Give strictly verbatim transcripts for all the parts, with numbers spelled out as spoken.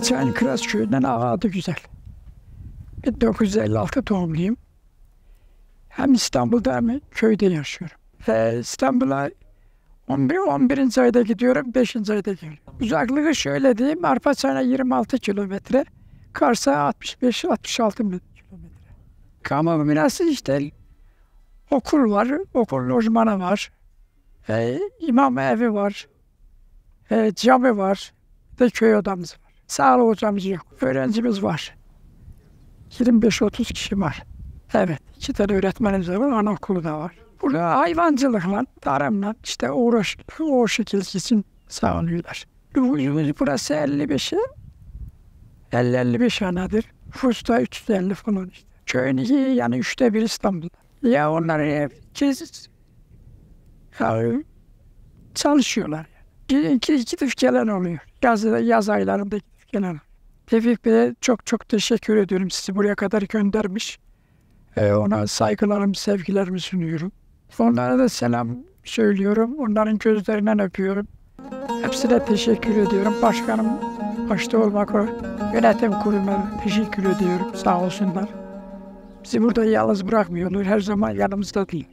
Arpaçay'ın Kıraç köyünden adı güzel. bin dokuz yüz elli altı doğumluyum. Hem İstanbul'da hem köyde yaşıyorum. Ve İstanbul'a on bir, on birinci ayda gidiyorum, beşinci ayda geliyorum. Uzaklığı şöyle diyeyim, Arpaçay'a yirmi altı kilometre, Kars'a altmış beş altmış altı kilometre. Kama binası işte, okul var, okul lojmanı var, e, imam evi var, e, cami var, ve köy odamız var. Sağlık hocamız yok, öğrencimiz var. yirmi beş otuz kişi var. Evet, iki tane öğretmenimiz var, anaokulu da var. Burada hayvancılıkla, tarımla işte uğraş, o şekilde için sağlıyorlar. Burası elli beşe, elli elli beş anadır. Fusta üç yüz elli falan işte. Köyün iki, yani üçte bir İstanbul'da. Ya onlar hep çalışıyorlar. Yani. İki, iki tip gelen oluyor. Yaz, yaz aylarında iki tip gelen oluyor. Tevfik Bey'e çok çok teşekkür ediyorum. Sizi buraya kadar göndermiş. Ee, ona saygılarımı, sevgilerimi sunuyorum. Onlara da selam söylüyorum. Onların gözlerinden öpüyorum. Hepsine teşekkür ediyorum. Başkanım başta olmak üzere yönetim kuruluna teşekkür ediyorum. Sağ olsunlar. Bizi burada yalnız bırakmıyorlar. Her zaman yanımızda değil.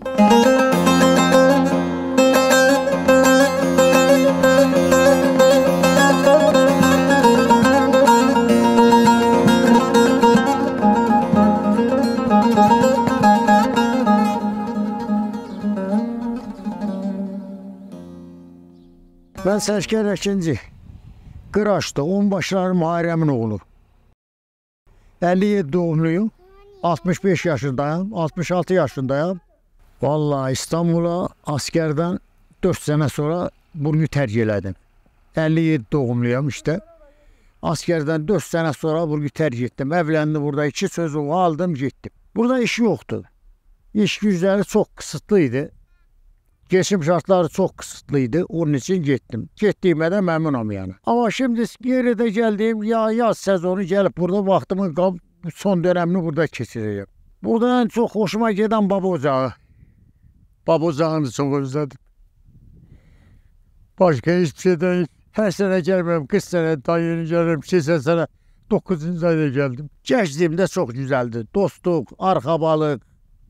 Ben Səskər Əkinci, Qıraç'da onbaşları Muharrəmin oğlu. elli yedi doğumluyum, altmış beş yaşındayım, altmış altı yaşındayım. Vallahi İstanbul'a askerden dört sene sonra bunu tərk elədim. elli yedi doğumluyum işte. Askerden dört sene sonra bunu tərk ettim. Evlendim burada, iki sözümü aldım, gittim. Burada iş yoktu. İş gücləri çok kısıtlıydı. Geçim şartları çok kısıtlıydı. Onun için gittim. Gittiğime de memnunum yani. Ama şimdi geri de geldiğim ya yaz sezonu gelip burada vaxtımın son dönemini burada geçireceğim. Burada en çok hoşuma giden baba ocağı. Baba ocağını çok özledim. Başka hiçbir şey değil. Her sene gelmem. kırk sene daha yeni gelirim. Keçen sene dokuzuncu ayda geldim. Gençliğimde çok güzeldi. Dostluk, arkabalık.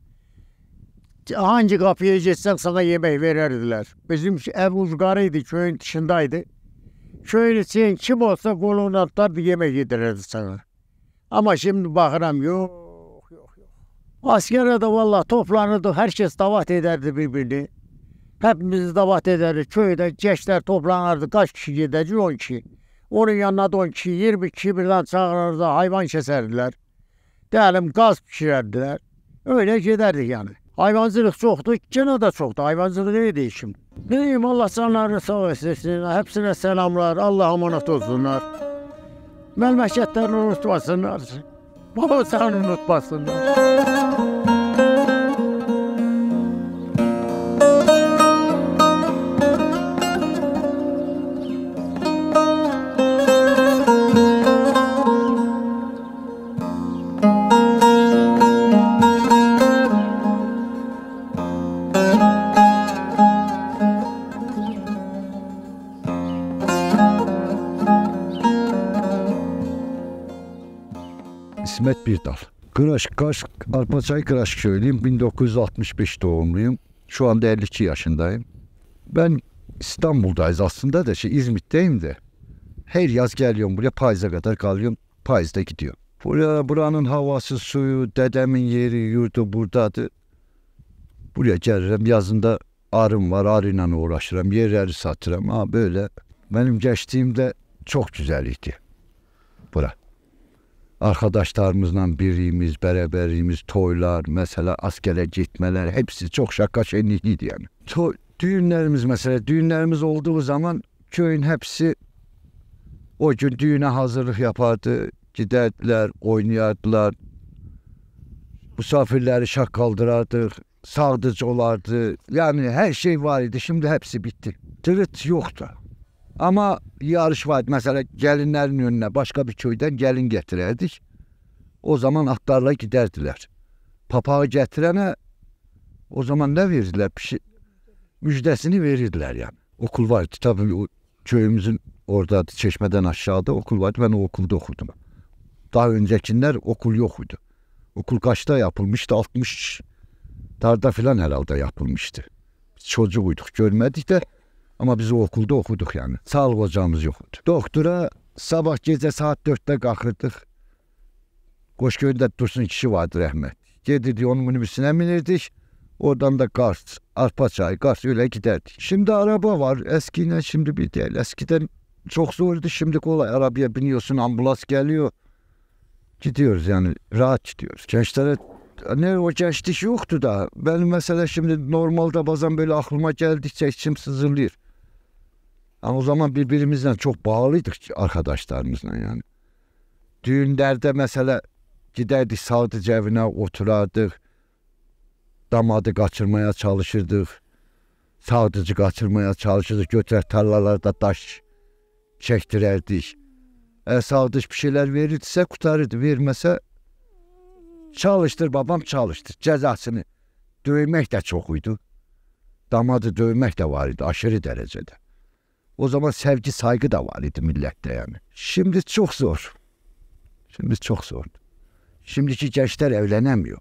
Hangi kapıya geçsen sana yemek verirdiler. Bizim ev uzgarıydı, köyün dışındaydı. Köyün için kim olsa kolunu atardı, yemek yedirirdi sana. Ama şimdi bakıram yok, yok, yok. Askere de vallahi toplanırdı, herkes davet ederdi birbirini. Hepimiz davet ederdi, köyde gençler toplanırdı, kaç kişi gidecek, on kişi. Onun yanına da on kişi, yirmi kişi birden çağırırdı, hayvan keserdiler. Diyelim gaz pişirerdiler. Öyle giderdik yani. Hayvancılık çoktu, gene de çoktu. Hayvancılık neydi işim? Ne diyeyim, Allah canlarını sağ etsin. Hepsine selamlar, Allah'a emanet olsunlar. Memleketlerini unutmasınlar. Baba sen unutmasınlar. İsmet Birdal. Kıraç, Kaş, Arpaçay Kıraç köylüyüm. bin dokuz yüz altmış beş doğumluyum. Şu anda elli iki yaşındayım. Ben İstanbul'dayız aslında da şey İzmit'teyim de. Her yaz geliyorum buraya, Payız'a kadar kalıyorum. Payız'da gidiyorum. Buraya, buranın havası, suyu, dedemin yeri, yurdu buradadır. Buraya gelirim. Yazında arım var, arıyla uğraşırım. Yerleri satırım. Ha böyle. Benim geçtiğimde çok güzeldi bura. Arkadaşlarımızla birliğimiz, beraberliğimiz, toylar, mesela askere gitmeler, hepsi çok şaka şenlikliydi yani. To düğünlerimiz mesela, düğünlerimiz olduğu zaman köyün hepsi o gün düğüne hazırlık yapardı, giderdiler, oynayardılar. Misafirleri şak kaldırardık, sağdıç olardı, yani her şey var idi, şimdi hepsi bitti. Tırıt yoktu. Ama yarış vardı. Mesela gelinlerin önüne başka bir köyden gelin getirerdik. O zaman atlarla giderdiler. Papağı getirene o zaman ne verirdiler? Şey, müjdesini verirdiler yani. Okul vardı tabii, o köyümüzün Orada Çeşmeden aşağıda okul vardı. Ben o okulda okudum. Daha öncekiler okul yoktu. Okul kaçta yapılmıştı? altmışlarda falan herhalde yapılmıştı. Çocuğuyduk, görmedik de ama biz o okulda okuduk yani. Sağlık ocağımız yoktu. Doktora sabah gece saat dörtte kalkırdık. Koşköy'de Dursun kişi vardı rahmet. Gedirdi onun minibüsüne binirdik. Oradan da Kars, Arpaçay, Kars öyle giderdik. Şimdi araba var. Eskiden şimdi bir değil. Eskiden çok zordu. Şimdi kolay. Arabaya biniyorsun, ambulans geliyor. Gidiyoruz yani. Rahat gidiyoruz. Gençlere ne o gençlik yoktu da. Ben mesela şimdi normalde bazen böyle aklıma geldikçe içim sızılıyor. Ama o zaman birbirimizle çok bağlıydık arkadaşlarımızla yani. Düğünlerde mesela giderdik Sadıcı evine oturardık. Damadı kaçırmaya çalışırdık. Sadıcı kaçırmaya çalışırdık. Götürer tarlalarda taş çektirerdik. E, Sadıç bir şeyler verirse kurtarırdı. Vermese çalıştır babam çalıştır. Cezasını dövmek de çokuydu. Damadı dövmek de var idi aşırı derecede. O zaman sevgi saygı da var idi millette yani. Şimdi çok zor. Şimdi çok zor. Şimdiki gençler evlenemiyor.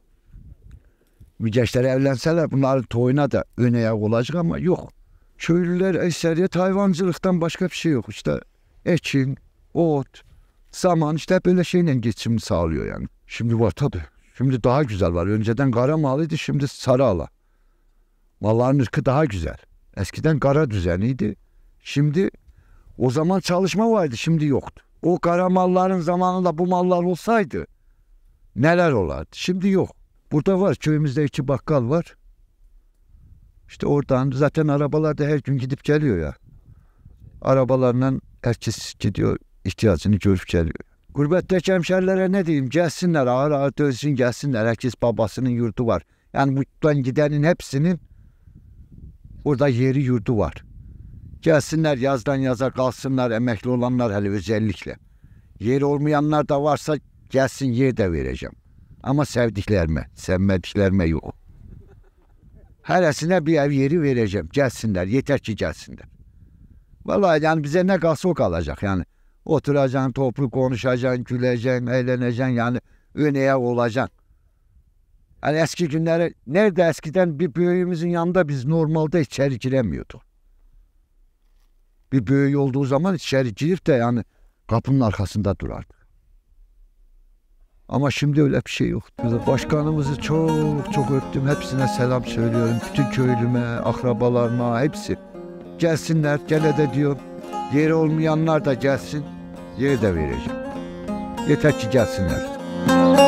Bu gençler evlenseler bunların toyuna da ön ayak olacak ama yok. Köylüler ekseriyet hayvancılıktan başka bir şey yok. İşte ekin, ot, saman işte böyle şeyle geçimini sağlıyor yani. Şimdi var tabii. Şimdi daha güzel var. Önceden kara malıydı, şimdi sarı ala. Malların ırkı daha güzel. Eskiden kara düzeniydi. Şimdi o zaman çalışma vardı, şimdi yoktu. O kara malların zamanında bu mallar olsaydı neler olardı? Şimdi yok. Burada var, köyümüzde iki bakkal var. İşte oradan zaten arabalar da her gün gidip geliyor ya. Arabalarla herkes gidiyor, ihtiyacını görüp geliyor. Gurbetteki hemşerilere ne diyeyim? Gelsinler, ağır ağır dövsün gelsinler. Herkes babasının yurdu var. Yani buradan gidenin hepsinin orada yeri yurdu var. Gelsinler yazdan yaza kalsınlar, emekli olanlar hele özellikle. Yeri olmayanlar da varsa gelsin, yer de vereceğim. Ama sevdiklerime, sevmediklerime yok. Heresine bir ev yeri vereceğim. Gelsinler, yeter ki gelsinler. Vallahi yani bize ne kalsa o kalacak yani. Oturacaksın, toplu konuşacaksın, güleceksin, eğleneceksin yani öneye olacaksın. Yani eski günleri, nerede eskiden bir büyüğümüzün yanında biz normalde içeri giremiyorduk. Bir büyüğü olduğu zaman içeri girip de yani kapının arkasında durardık. Ama şimdi öyle bir şey yok. Başkanımızı çok çok öptüm. Hepsine selam söylüyorum. Bütün köylüme, akrabalarıma, hepsi. Gelsinler, gele de diyor. Yeri olmayanlar da gelsin. Yeri de vereceğim. Yeter ki gelsinler.